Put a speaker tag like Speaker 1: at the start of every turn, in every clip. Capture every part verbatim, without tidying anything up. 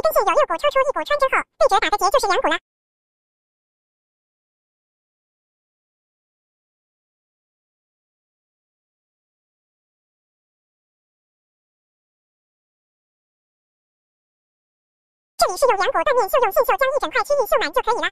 Speaker 1: 根线有六股，抽出一股穿之后，对折打的结就是阳股了。这里是用阳股断面绣，用线绣将一整块区域绣满就可以了。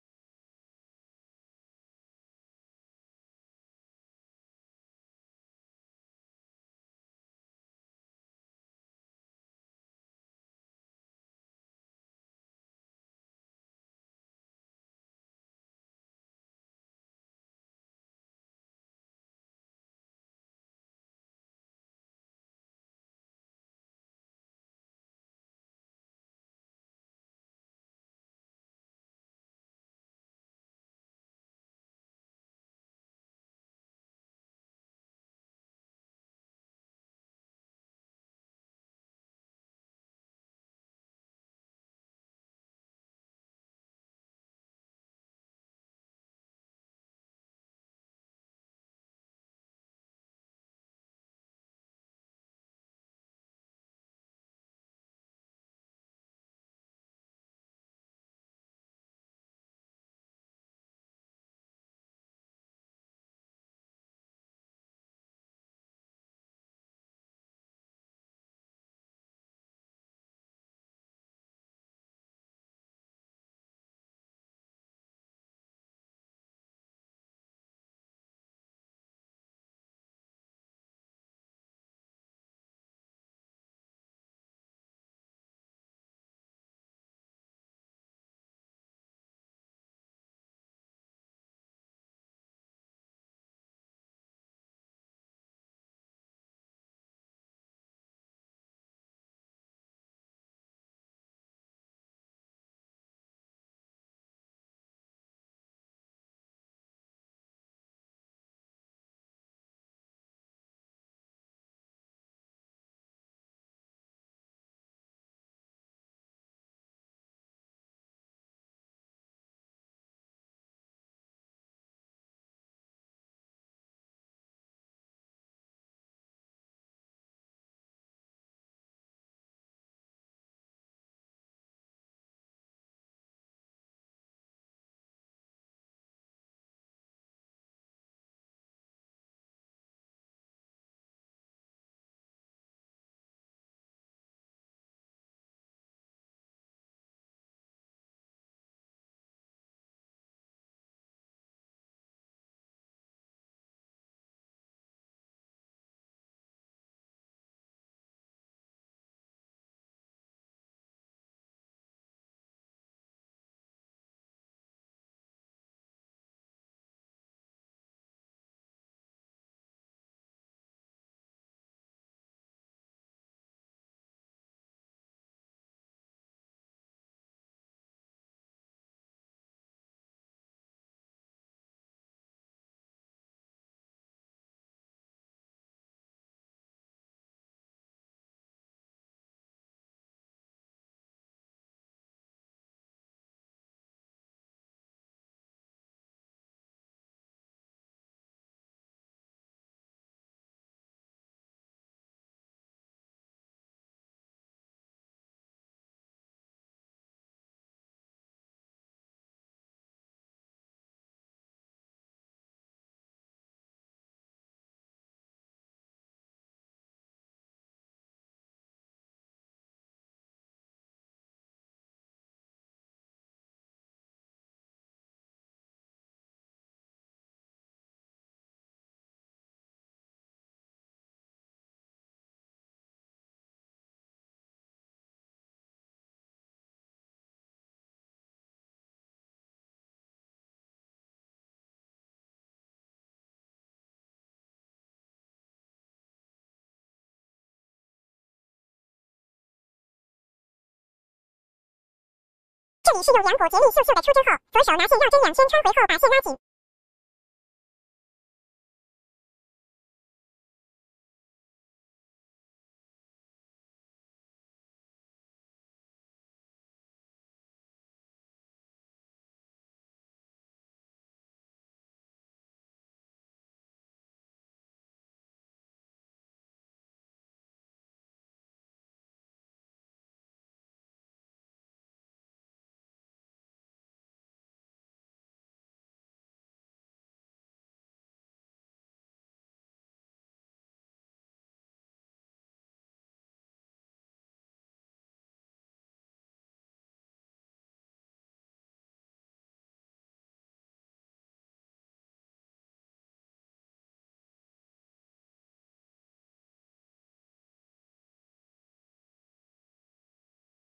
Speaker 1: 这里是用阳股结力绣绣的出之后，左手拿线绕针两圈穿回后把线拉紧。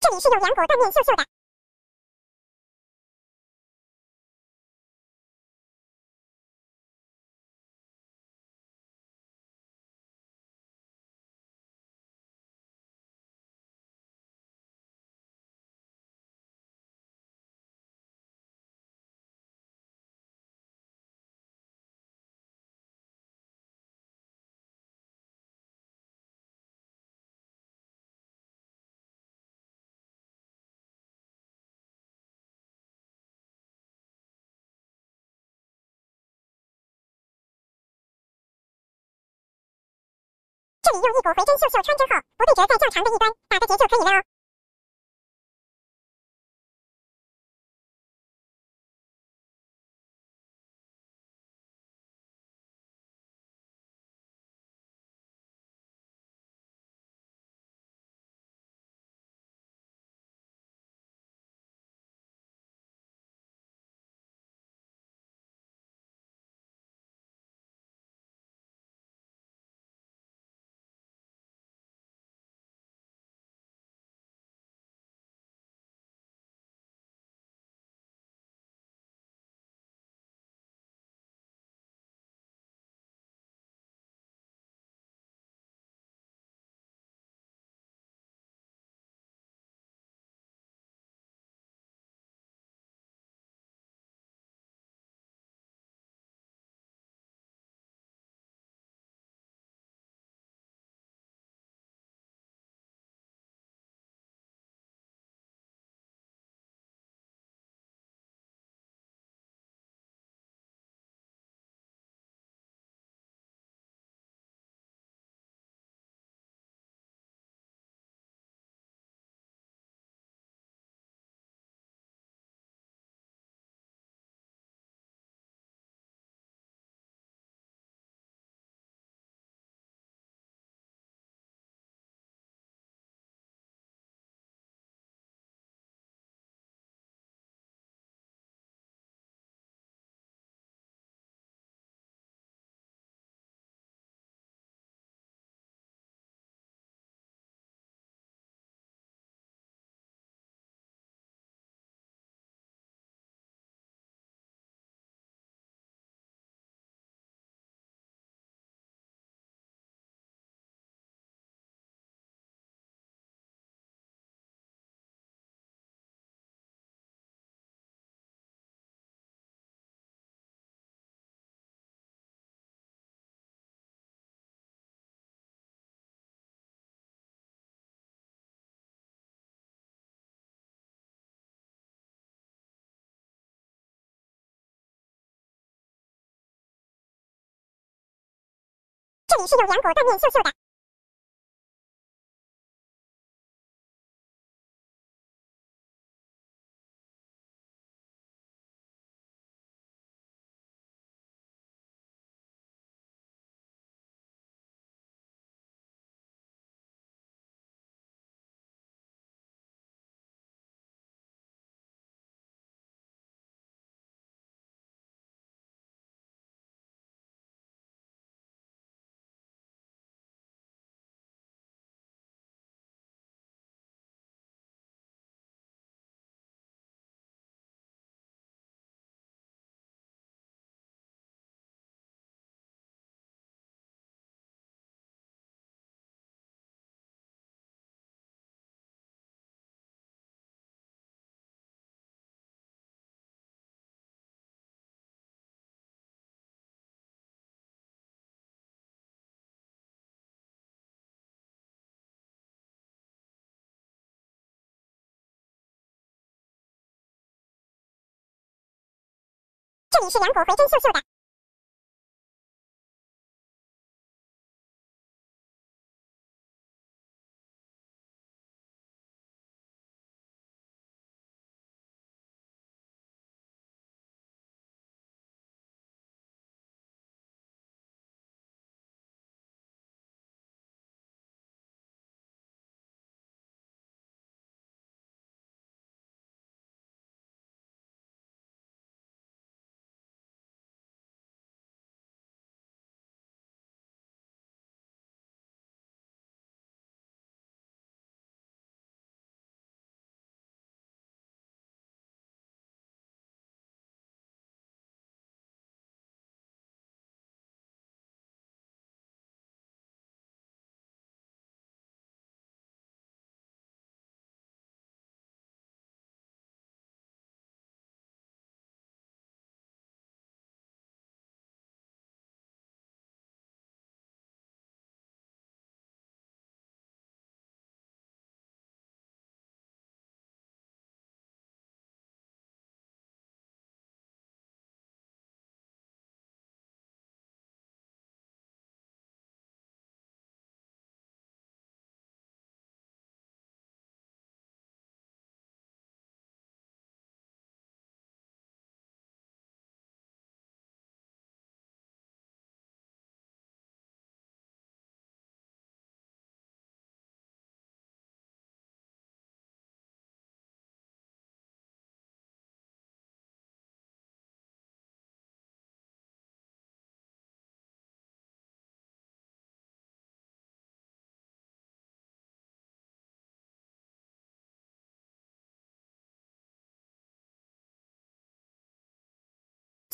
Speaker 1: 这里是用杨果拌面秀秀的。这里用一股回针秀秀穿针后，不必折在较长的一端，打个结就可以了哦。这里是用杨果拌面秀秀的。这里是杨果回针秀秀的。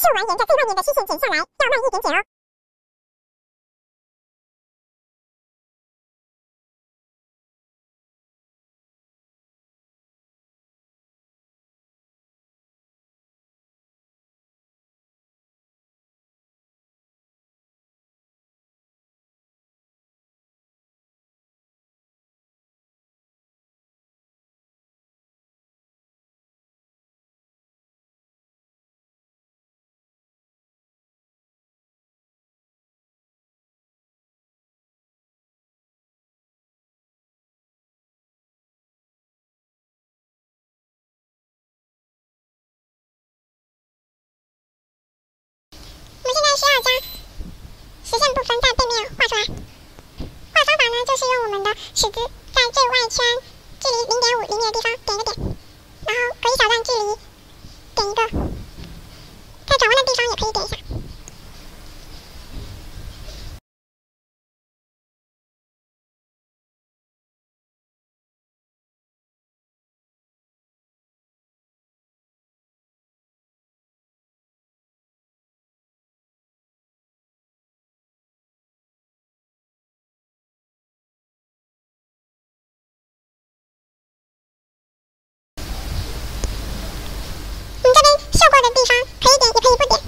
Speaker 1: 绣完沿着最外面的虚线剪下来，要慢一点剪哦。我们现在需要将实线部分在背面画出来。画方法呢，就是用我们的尺子在最外圈距离零点五厘米的地方点一个点，然后隔一小段距离点一个，在转弯的地方也可以点一下。你这边绣过的地方可以点，也可以不点。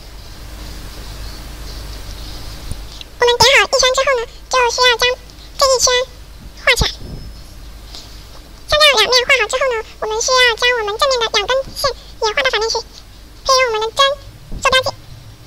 Speaker 1: 我们点好一圈之后呢，就需要将这一圈画起来。像这样两面画好之后呢，我们需要将我们正面的两根线也画到反面去，可以用我们的针做标记。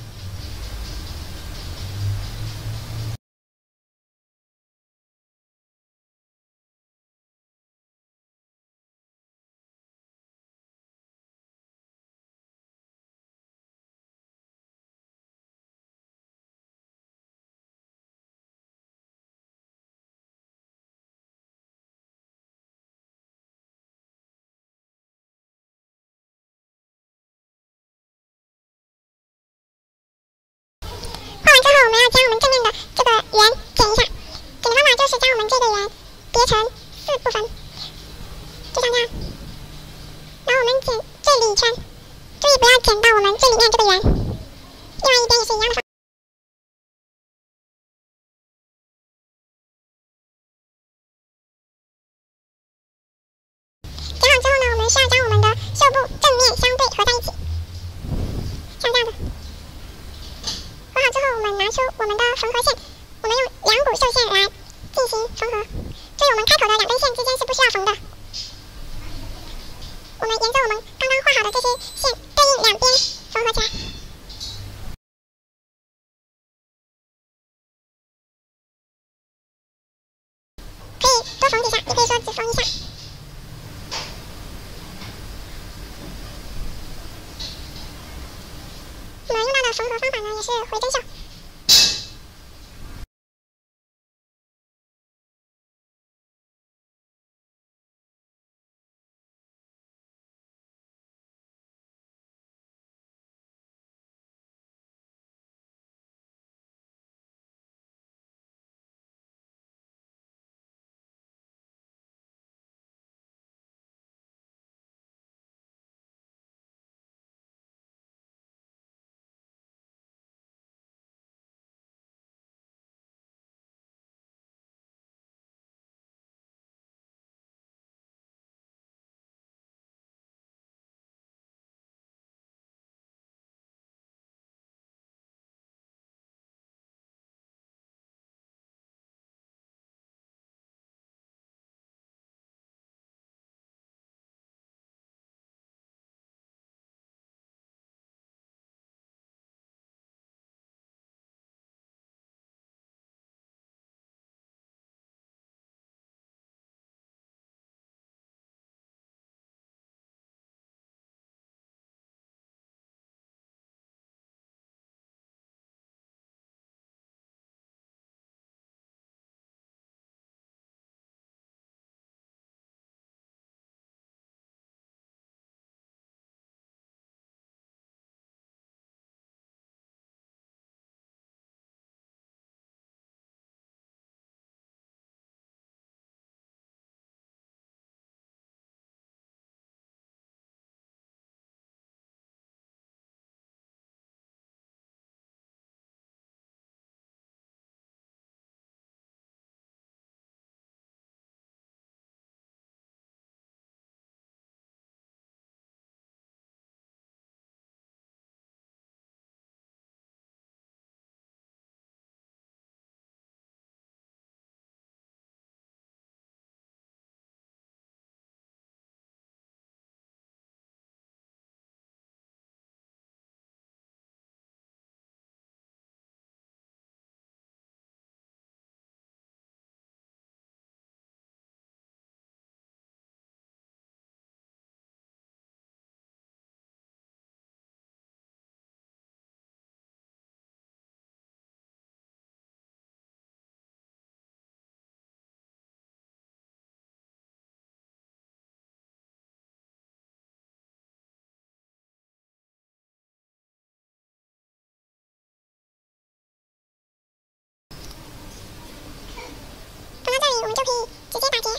Speaker 1: 画完之后，我们要将我们正面的这个圆剪一下。剪的方法就是将我们这个圆叠成四部分，就像这样。然后我们剪这里一圈，注意不要剪到我们最里面这个圆。另外一边也是一样的方法。剪好之后呢，我们需要将我们的绣布正面相对合在一起，像这样的。合好之后，我们拿出我们的缝合线，我们用两股绣线来进行缝合。注意我们开口的两根线之间是不需要缝的。我们沿着我们刚刚画好的这些线对应两边缝合起来。可以多缝几下，也可以说只缝一下。我们用到的缝合方法呢，也是回针绣。 就可以直接打结。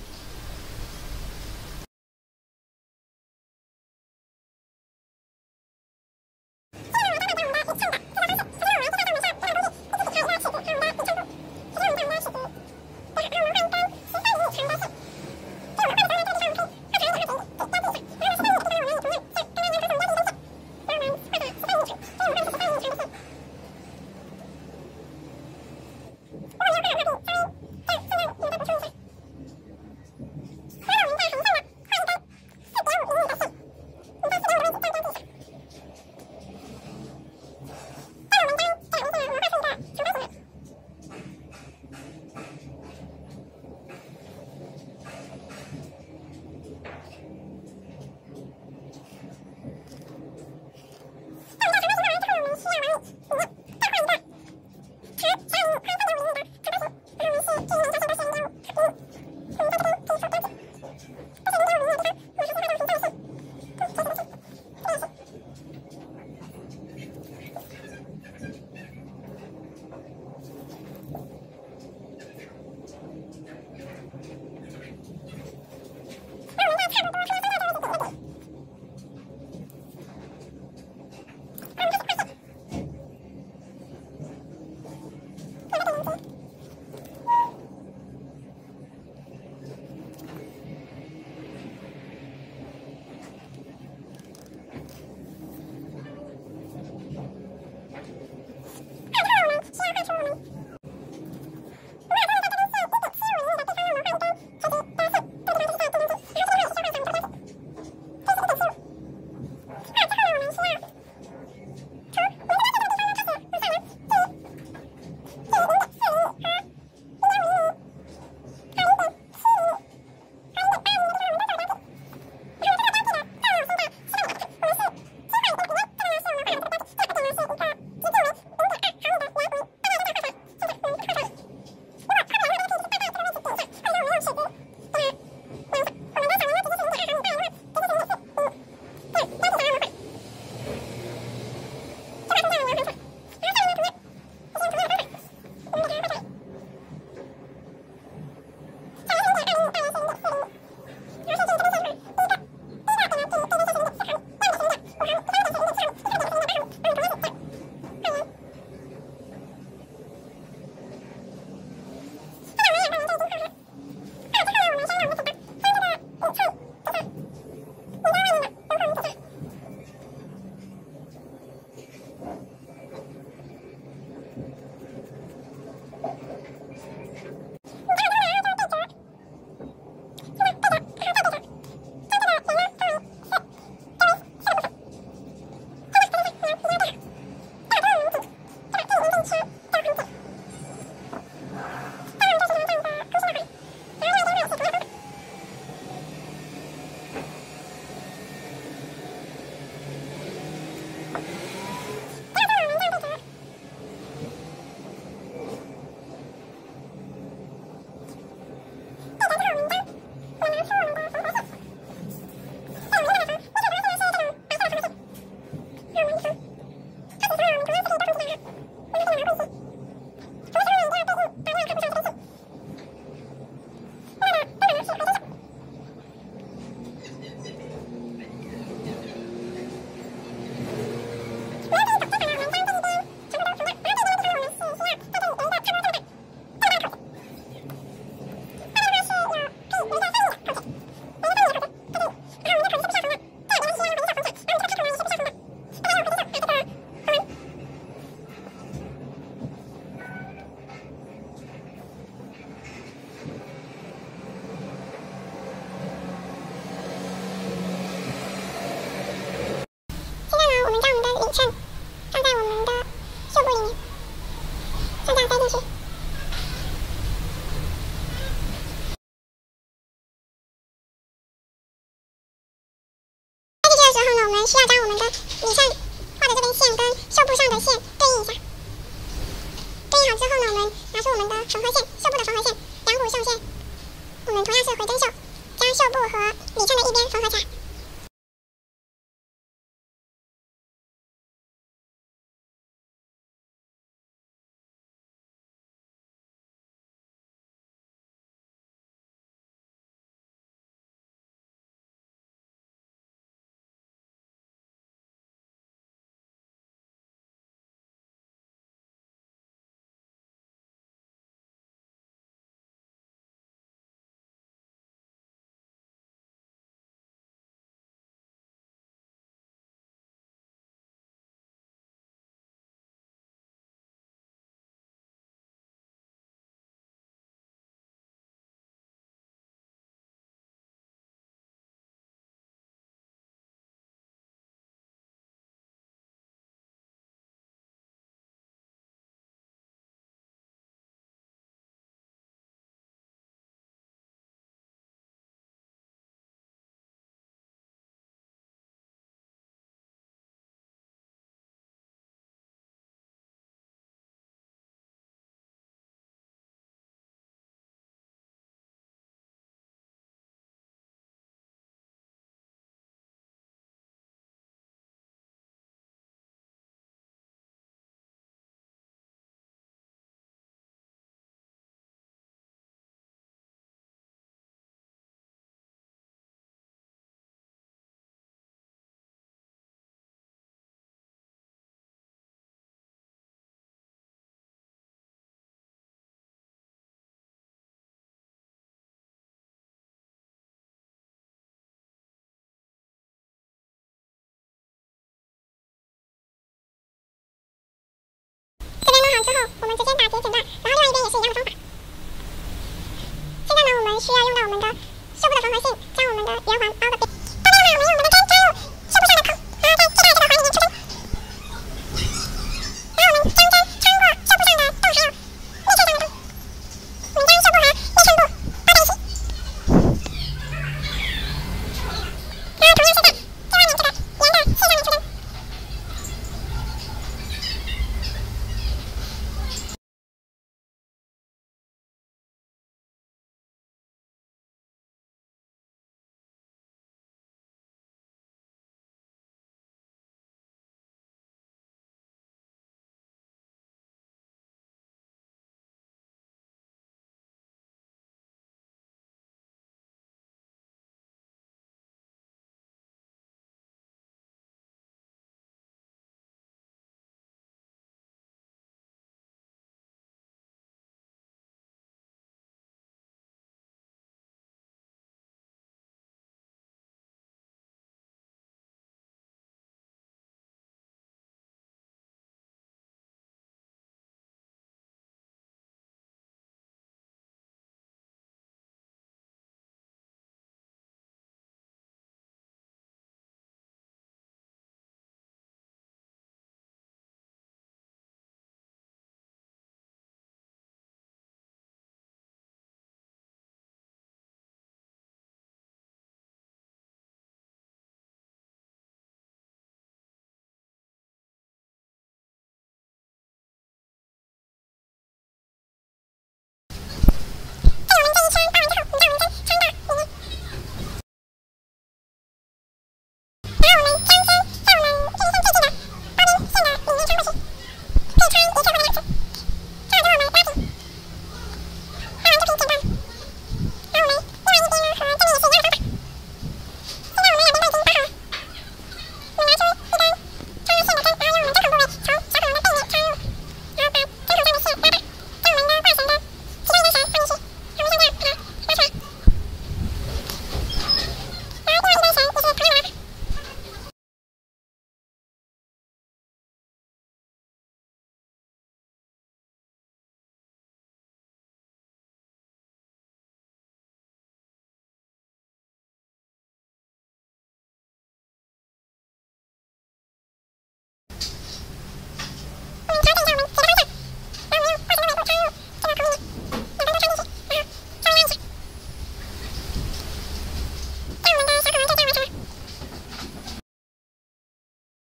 Speaker 1: 需要将我们的里衬画的这根线跟袖部上的线对应一下，对应好之后呢，我们拿出我们的缝合线，袖部的缝合线，两股绣线，我们同样是回针绣，将袖部和里衬的一边缝合起来。 直接打结剪断，然后另外一边也是一样的方法。现在呢，我们需要用到我们的绣布的缝合线，将我们的圆环凹的边。到这样呢，我们用我们的